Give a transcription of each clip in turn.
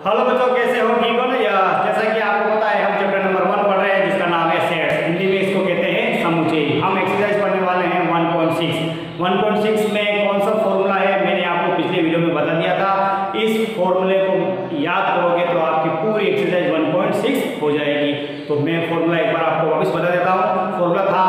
Hello बच्चों, कैसे हो? ठीक हो ना? जैसा कि आपको पता है, हम चैप्टर नंबर 1 पढ़ रहे हैं जिसका नाम है सेट्स। हिंदी में इसको कहते हैं समुच्चय। हम एक्सरसाइज पढ़ने वाले हैं 1.6। 1.6 में कौन सा फॉर्मूला है मैंने आपको पिछले वीडियो में बता दिया था। इस फॉर्मूले को याद करोगे तो आपकी पूरी एक्सरसाइज 1.6 हो जाएगी। तो मैं फॉर्मूला एक बार आपको वापस बता देता हूँ। फॉर्मूला था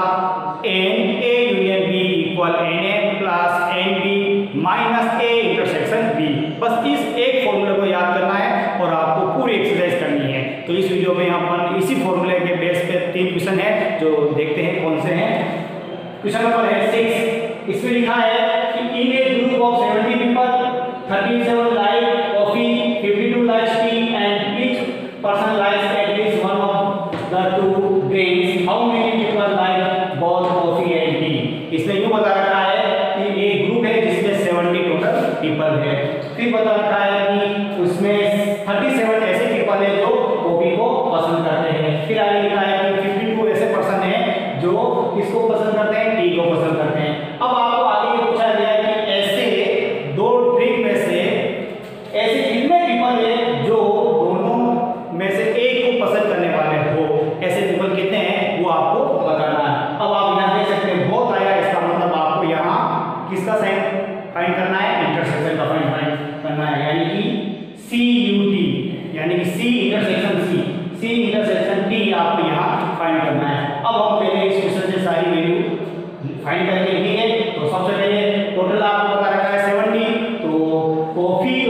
NA union B equal NA plus NB minus A intersection B। बस इस एक फॉर्मूले को याद करना है और आपको पूरी एक्सरसाइज करनी है। तो इस वीडियो में अपन इसी फॉर्मूले के बेस पे 3 क्वेश्चन है जो देखते हैं कौन से हैं। क्वेश्चन नंबर है 6। इसमें लिखा है कि in a group of 70 people 37 like coffee, 52 likes tea and each person likes at least one of the two drinks, how many people like both coffee and tea. इसमें यूं बता रखा है कि एक ग्रुप है जिसमें 70 टोटल पीपल है। फिर बता रखा है कि उसमें 37 ऐसे पीपल है जो कॉफी को पसंद करते हैं। फिर आगे लिखा है कि 52 ऐसे पर्सन हैं जो किसको पसंद करते हैं? टी को पसंद करते हैं। अब आपको आगे ये पूछा गया है कि ऐसे दो ड्रिंक में से ऐसे कितने पीपल हैं जो दोनों में से एक को पसंद करने वाले हो। ऐसे पीपल कितने हैं वो आपको बताना है। अब आप यहाँ देख सकते हैं बहुत आया, इसका मतलब आपको यहाँ किसका साइन फाइंड करना है? इंटरसेक्शन का फाइंड करना है, यानी कि CUT, यानी कि C intersection C intersection T आपको यहाँ फाइंड करना है। अब हम पहले इस क्वेश्चन से सारी वैल्यू फाइंड करके लिखेंगे। तो सबसे पहले टोटल आपको बता रखा है 70, तो कॉफी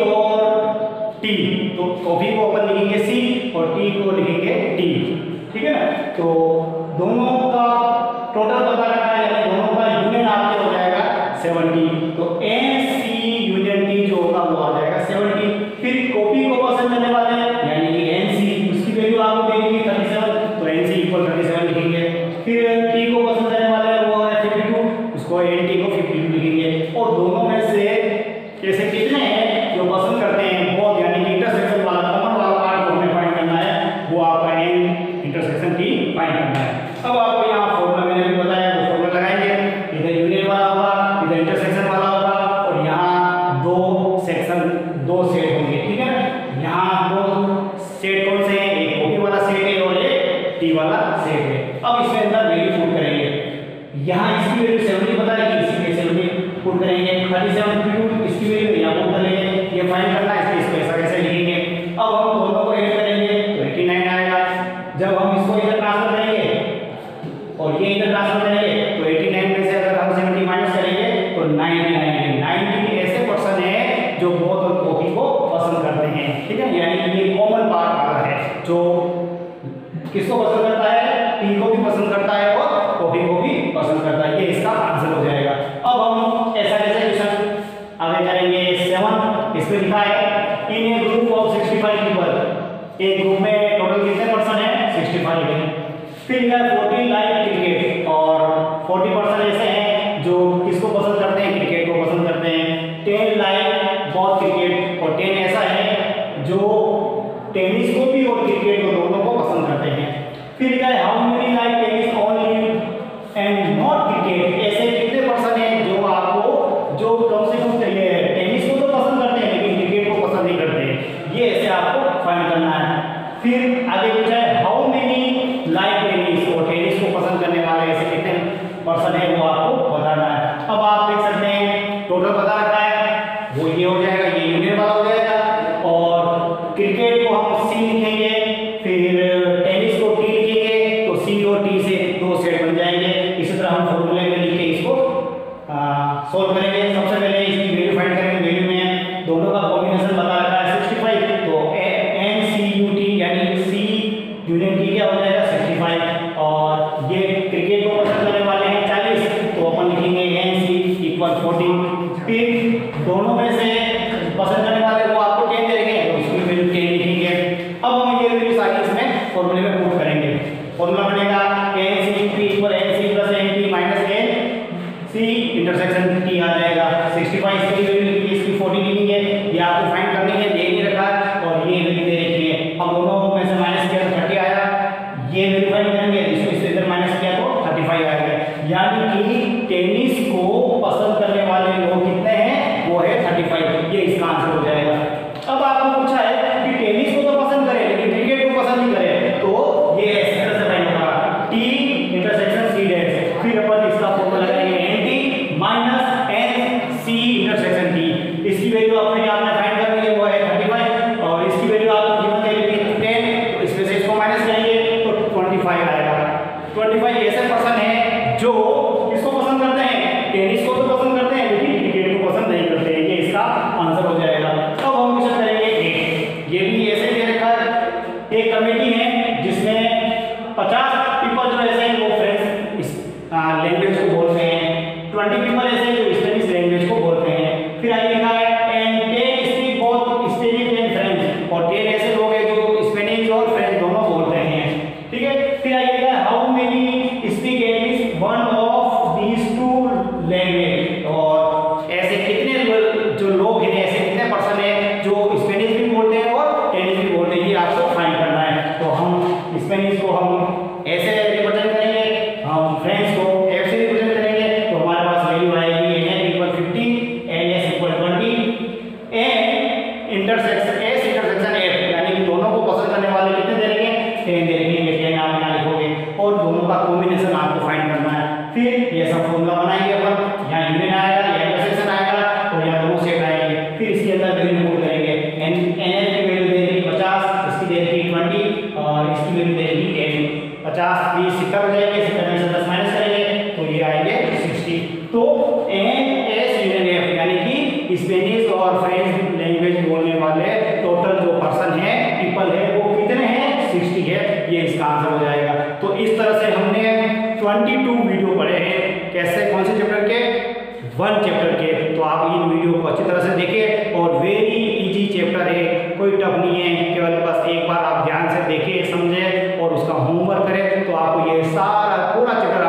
और टी, तो कॉफी को अपन लिखेंगे C और टी को लिखेंगे T, ठीक है ना। तो दोनों का टोटल बता रखा है, यानी दोनों का यूनियन आपके हो जाएगा 70। तो NC यूनियन T जो होगा वो आ जाएगा 70। फिर कॉफी को पसंद करने वाले यानी कि NC, उसकी वैल्यू आपको देगी 37, तो NC इक्वल 37 लिखेंगे। फिर T को पसंद करने वाले वो है 52, उसको NT को 52 लिखेंगे। और दोनों में से कैसे कितने हैं जो पसंद करते हैं बहुत, यानी कि इंटरसेक्शन वाला कॉमन वाला पार्ट जो हमें फाइंड करना है वो आपका N इंटरसेक्शन T फाइंड करना है। अब आपको यहाँ फॉर्मूला मैंने भी बताया, वो फॉर्मूला लगाएंगे। इधर यूनियन वाला होगा, इधर इंटरसेक्शन वाला होगा, और यहाँ दो सेट होंगे, ठीक है ना। यहाँ दो सेट कौन से हैं? एक कॉफी वाला सेट है और एक टी वाला सेट है। अब इसमें अंदर वैल्यू पुट करेंगे। यहाँ इसकी वैल्यू 70 बता है कि इसी में 70 पुट करेंगे। 37 इसकी वैल्यू यहाँ पुट करेंगे। ये फाइंड करना है, इसको ऐसा कैसे लिखेंगे। अब हम दोनों को ऐड करेंगे तो 89 आएगा। जब हम इसको इधर ट्रांसफर करेंगे और ये इधर ट्रांसफर करेंगे तो 89 में से अगर हम 70 माइनस करेंगे तो 90 ऐसे पर्सन है जो बहुत और कॉफी को पसंद करते हैं, ठीक है। यानी कि ये कॉमन पार्ट वाला है जो किसको पसंद करता है? टी को भी पसंद करता है और कॉफी को भी पसंद करता है। ये इसका आंसर हो जाएगा। अब हम ऐसा कैसे क्वेश्चन आगे करेंगे 7। इसमें लिखा है in a group of 65 people, एक ग्रुप में टोटल कितने पर्सन है? 65 है। फिर लिखा है 40 लाइक क्रिकेट, और 40 पर्सन ऐसे हैं जो किसको पसंद करते हैं? क्रिकेट को पसंद करते हैं। 10 लाइक बहुत क्रिकेट, और 10 ऐसा है जो टेनिस को भी और क्रिकेट को दोनों को पसंद करते हैं। फिर लिखा है how many like tennis only and not cricket, ऐसे कितने पर्सन हैं जो आपको जो कम से कम चाहिए टेनिस को तो पसंद करते हैं लेकिन क्रिकेट को पसंद नहीं करते। ये ऐसे आपको फाइंड करना है। फिर आगे पूछा है हाउ मेनी लाइक टेनिस, और टेनिस को पसंद करने वाले ऐसे कितने पर्सन है वो आपको बताना है। अब आप देख सकते हैं टोटल बता रखा है, वो ये हो जाएगा, ये यूनियन वाला हो जाएगा। और क्रिकेट को हम C लिखेंगे, फिर टेनिस को T लिखेंगे, तो C और T से दो सेट बन जाएंगे। इसी तरह हम फॉर्मूले में लिख के इसको सोल्व करेंगे। सबसे पहले इसकी वैल्यू फाइंड करेंगे। वैल्यू में दोनों का कॉम्बिनेशन बता रखा है 65, तो NCUT यानी C यूनियन T क्या हो जाएगा? 65। और ये क्रिकेट को पसंद करने वाले हैं 40, तो अपन लिखेंगे NC इक्वल 40। फिर दोनों में से पसंद करने वाले वो आपको 10 देंगे, तो उसकी वैल्यू 10 लिखेंगे। अब हम ये एस इंटरसेक्शन एफ, यानी कि दोनों को पसंद करने वाले कितने दे रखे हैं, 10 दे रखे हैं। 10 आप यहाँ लिखोगे और दोनों का कॉम्बिनेशन आपको फाइंड करना है। फिर ये सब फॉर्मूला बनाएंगे अपन, यहाँ यूनियन आएगा, यहाँ इंटरसेक्शन आएगा और यहाँ दोनों सेट आएंगे। फिर इसके अंदर वैल्यू पुट करेंगे। एन एन की वैल्यू दे रही 50, इसकी दे रही 20 और इसकी वैल्यू दे रही 10। 50 20 70 हो जाएंगे, 70 में से 10 माइनस करेंगे तो ये आएंगे 60। तो एन एस यूनियन एफ यानी कि स्पेनिश और फ्रेंच लैंग्वेज बोलने वाले टोटल जो पर्सन है, पीपल है, वो कितने हैं, 60 है। ये इसका आंसर हो जाएगा। तो इस तरह से हमने 22 वीडियो पढ़े हैं। कैसे, कौन से चैप्टर के, 1 चैप्टर के। तो आप इन वीडियो को अच्छी तरह से देखें और वेरी इजी चैप्टर है, कोई टफ नहीं है। केवल बस एक बार आप ध्यान से देखें, समझें और उसका होमवर्क करें तो आपको ये सारा पूरा चैप्टर